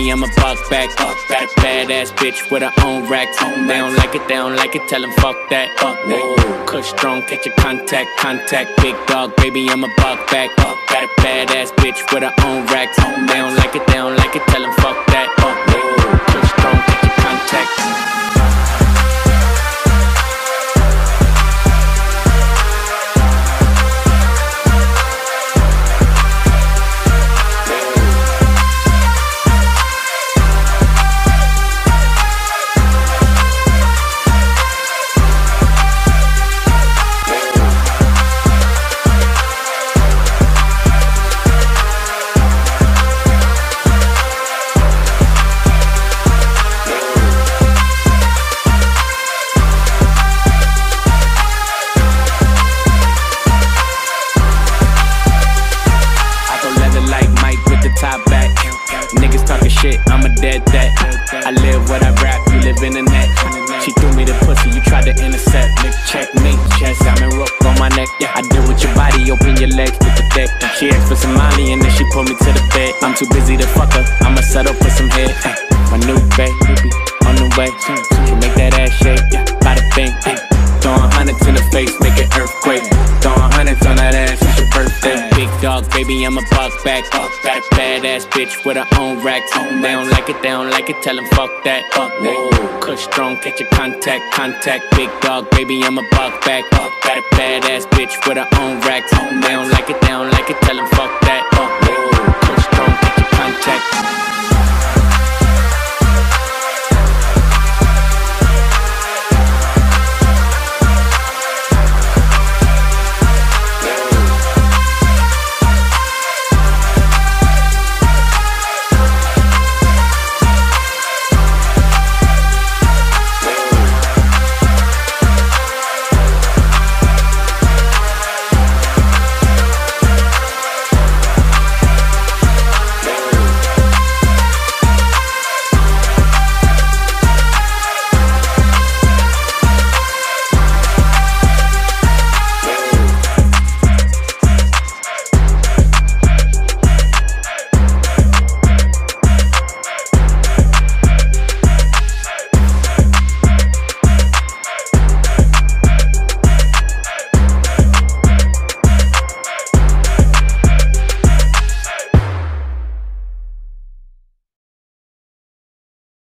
baby, I'm a buck back. Got a badass bitch with her own racks. They don't like it, tell them fuck that. Kush strong, catch your contact. Big dog, baby, I'm a buck back. Got a badass bitch with her own racks. They don't like it, tell them fuck that. Kush strong, catch your contact. Niggas talking shit, I'm a dead that. I live what I rap, you live in the net. She threw me the pussy, you tried to intercept. Checkmate, chest, I'm in rope on my neck. I deal with your body, open your legs with the deck. She asked for some Molly and then she pulled me to the bed. I'm too busy to fuck her, I'ma settle for some head. My new baby, on the way. She make that ass shake, bada bing. Throwing hundreds in the face, make an earthquake. Throwing hundreds on that ass, it's your birthday. Big dog, baby, I'm a buck back. Got a badass bitch with her own racks. They don't like it, tell them fuck that. Kush strong, catch your contact. Big dog, baby, I'm a buck back. Got a badass bitch with her own racks. They don't